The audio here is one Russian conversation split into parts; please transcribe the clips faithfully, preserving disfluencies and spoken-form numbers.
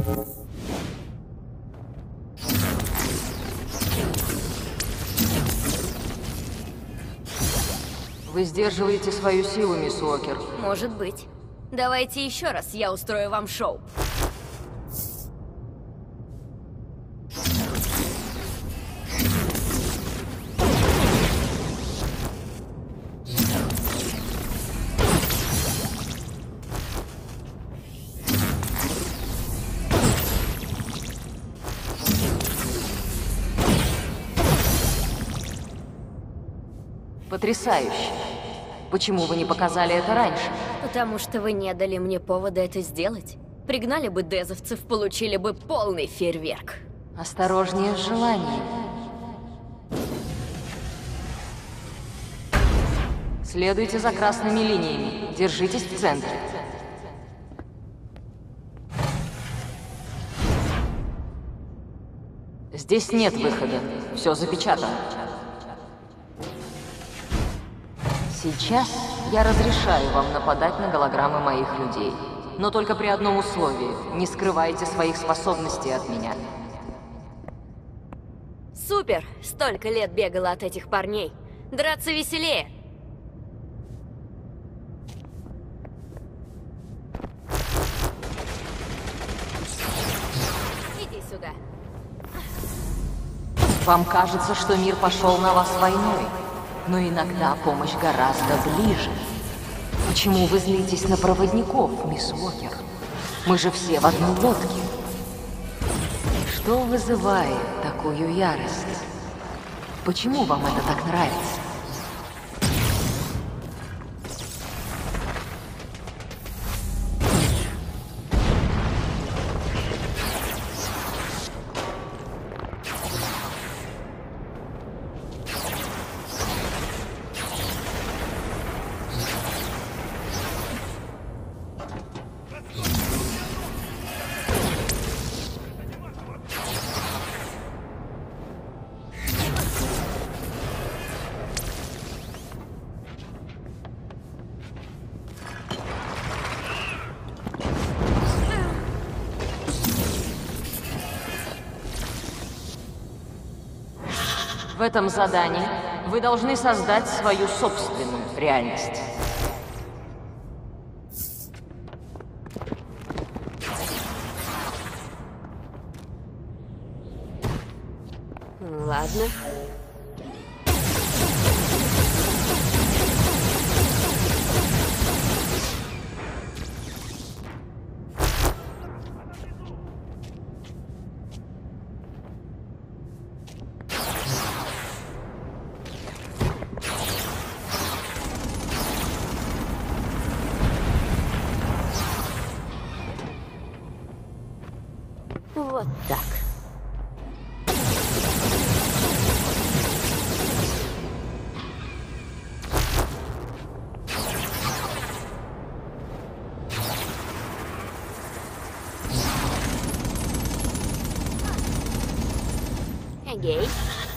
Вы сдерживаете свою силу, мисс Уокер. Может быть. Давайте еще раз, я устрою вам шоу. Потрясающе. Почему вы не показали это раньше? Потому что вы не дали мне повода это сделать. Пригнали бы дезовцев, получили бы полный фейерверк. Осторожнее с желанием. Следуйте за красными линиями. Держитесь в центре. Здесь нет выхода. Все запечатано. Сейчас я разрешаю вам нападать на голограммы моих людей. Но только при одном условии. Не скрывайте своих способностей от меня. Супер! Столько лет бегала от этих парней. Драться веселее. Иди сюда. Вам кажется, что мир пошел на вас войной. Но иногда помощь гораздо ближе. Почему вы злитесь на проводников, мисс Уокер? Мы же все в одной лодке. Что вызывает такую ярость? Почему вам это так нравится? В этом задании вы должны создать свою собственную реальность. Ладно. Вот так. Эгей.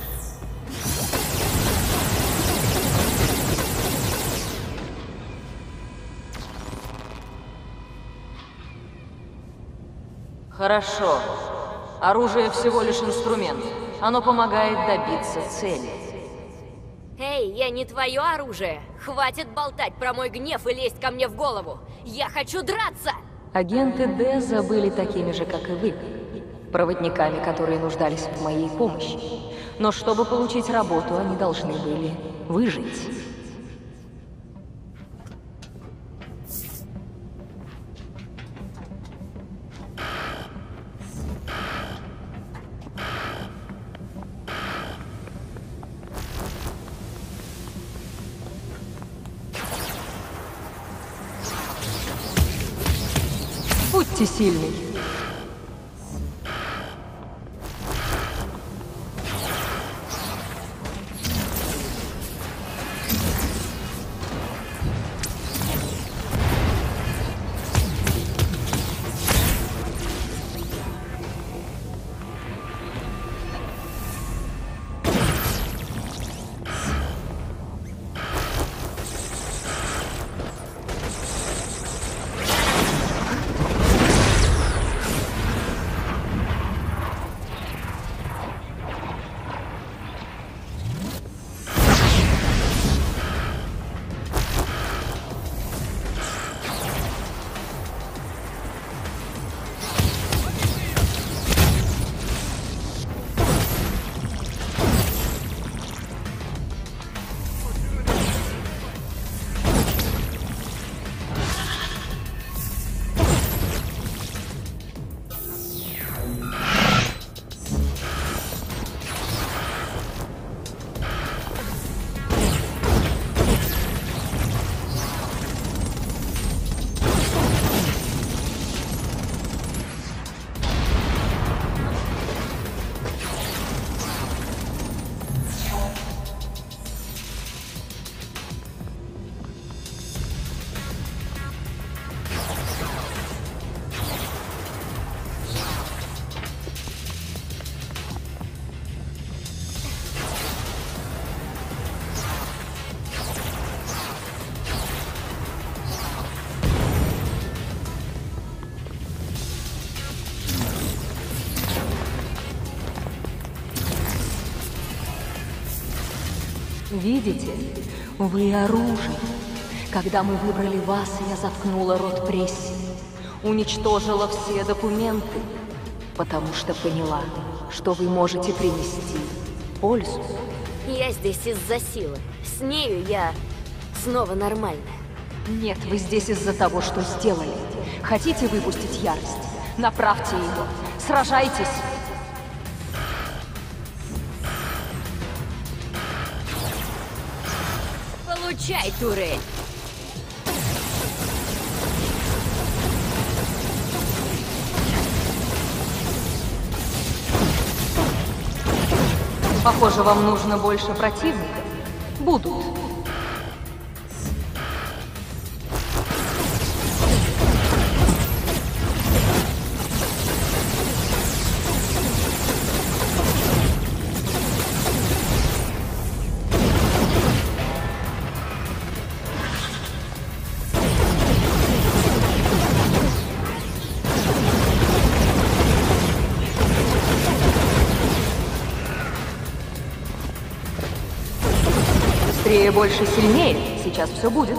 Хорошо. Оружие всего лишь инструмент. Оно помогает добиться цели. Эй, я не твое оружие. Хватит болтать про мой гнев и лезть ко мне в голову. Я хочу драться! Агенты Деза были такими же, как и вы. Проводниками, которые нуждались в моей помощи. Но чтобы получить работу, они должны были выжить. Будьте сильны. Видите? Вы оружие. Когда мы выбрали вас, я заткнула рот прессе. Уничтожила все документы. Потому что поняла, что вы можете принести пользу. Я здесь из-за силы. С нею я снова нормальная. Нет, вы здесь из-за того, что сделали. Хотите выпустить ярость? Направьте ее. Сражайтесь. Получай, турель! Похоже, вам нужно больше противников. Будут. Быстрее, больше, сильнее. Сейчас все будет.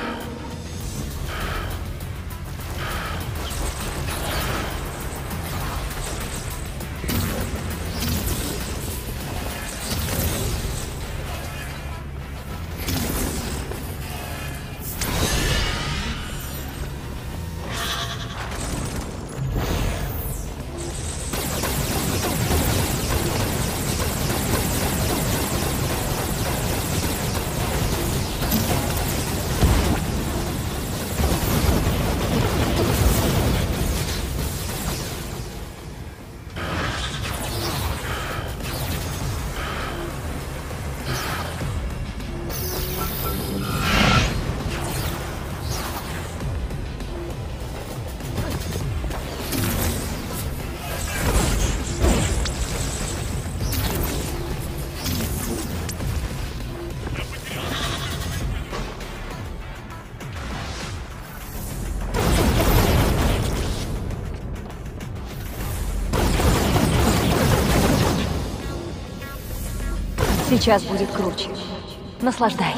Сейчас будет круче. Наслаждайтесь.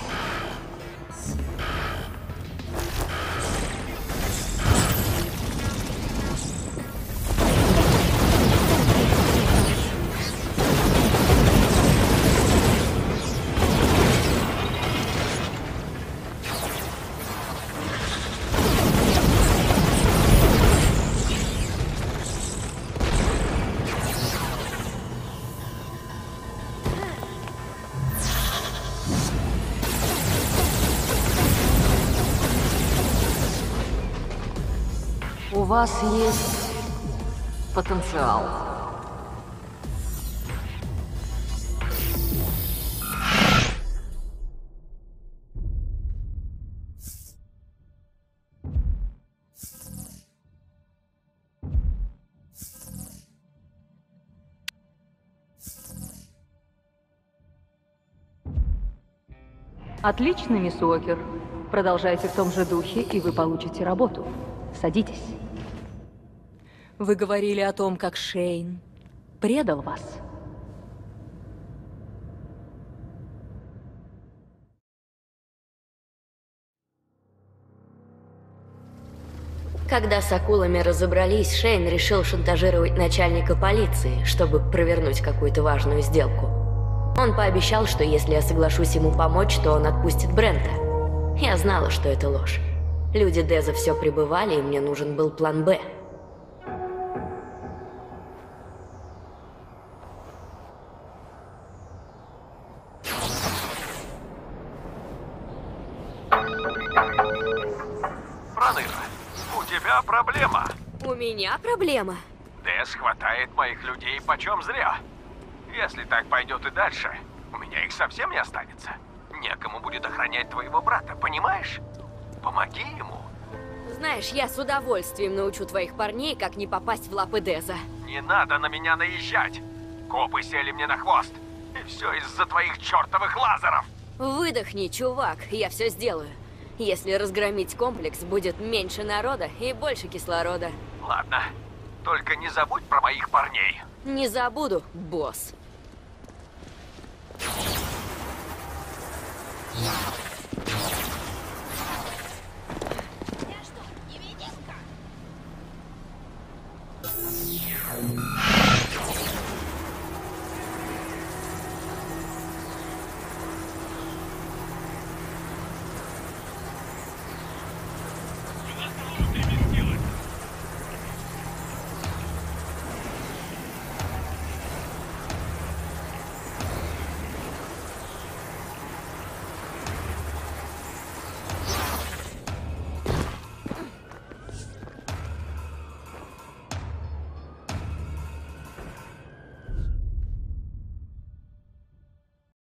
У вас есть потенциал. Отлично, мисс Уокер. Продолжайте в том же духе, и вы получите работу. Садитесь. Вы говорили о том, как Шейн предал вас. Когда с акулами разобрались, Шейн решил шантажировать начальника полиции, чтобы провернуть какую-то важную сделку. Он пообещал, что если я соглашусь ему помочь, то он отпустит Брента. Я знала, что это ложь. Люди Деза все прибывали, и мне нужен был план «Б». Проныра, у тебя проблема. У меня проблема? Дез хватает моих людей почем зря. Если так пойдет и дальше, у меня их совсем не останется. Некому будет охранять твоего брата, понимаешь? Помоги ему. Знаешь, я с удовольствием научу твоих парней, как не попасть в лапы Деза. Не надо на меня наезжать. Копы сели мне на хвост. И все из-за твоих чертовых лазеров. Выдохни, чувак, я все сделаю. Если разгромить комплекс, будет меньше народа и больше кислорода. Ладно, только не забудь про моих парней. Не забуду, босс. Я что, невидимка?